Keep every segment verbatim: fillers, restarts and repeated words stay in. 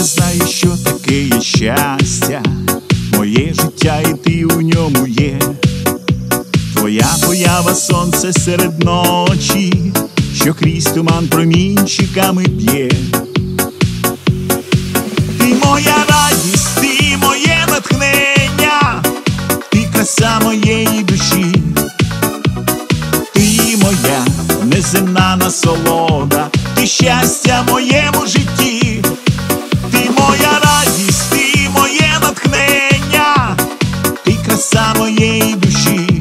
знаю, що таке є щастя, моє життя і ти у ньому є. Твоя поява сонце серед ночі, що крізь туман промінчиками б'є. Ти моя радість, ти моє натхнення, ти краса моєї душі, ти моя неземна насолода, ти щастя моєму житті, ти моя радість, ти моє натхнення, ти краса моєї душі,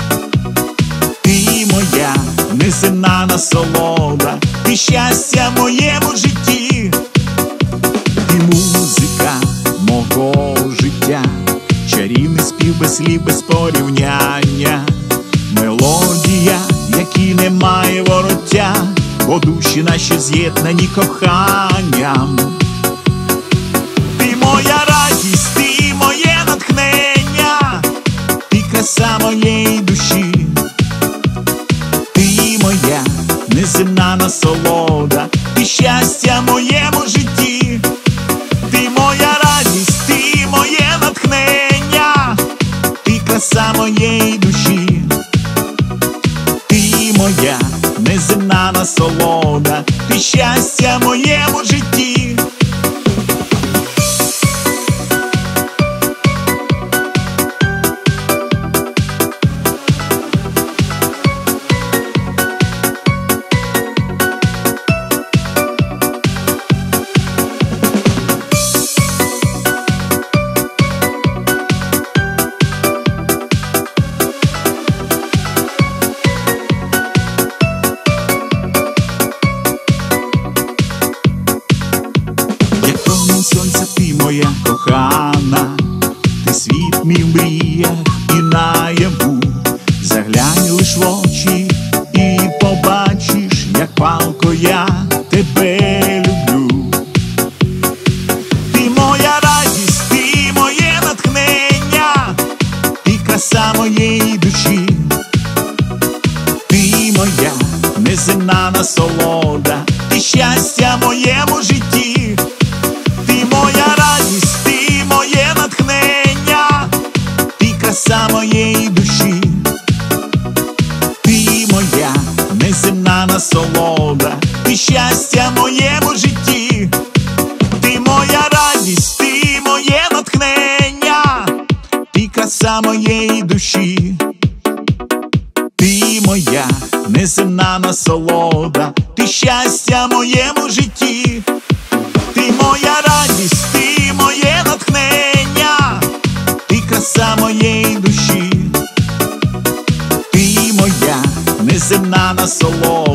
ти моя неземна насолода, ти щастя моєму житті, ти музика мого життя, чарівний спів без слів, без порівняння, мелодія, якій немає вороття, бо душі наші з'єднані коханням. Ти моя радість, ти моє натхнення, ти краса моєї душі, ти моя неземна насолода, ти щастя моєму житті, ти моя радість, ти моє натхнення, ти краса моєї душі, ти моя неземна насолода, ти щастя моєму житті. Сонця, ти моя кохана, ти світ мій в мріях і наяву. Заглянь лиш в очі і побачиш, як палко я тебе люблю. Ти моя радість, ти моє натхнення, ти краса моєї душі, ти моя неземна насолода, ти щастя моєму житті. Ти моя радість, ти моє натхнення, ти краса моєї душі, ти моя неземна насолода, ти щастя моєму житті, ти моя радість, ти моє натхнення, ти краса моєї душі, ти моя неземна насолода, ти щастя моєму житті. Ти моя радість, ти моє натхнення, ти краса моєї душі, ти моя неземна насолода.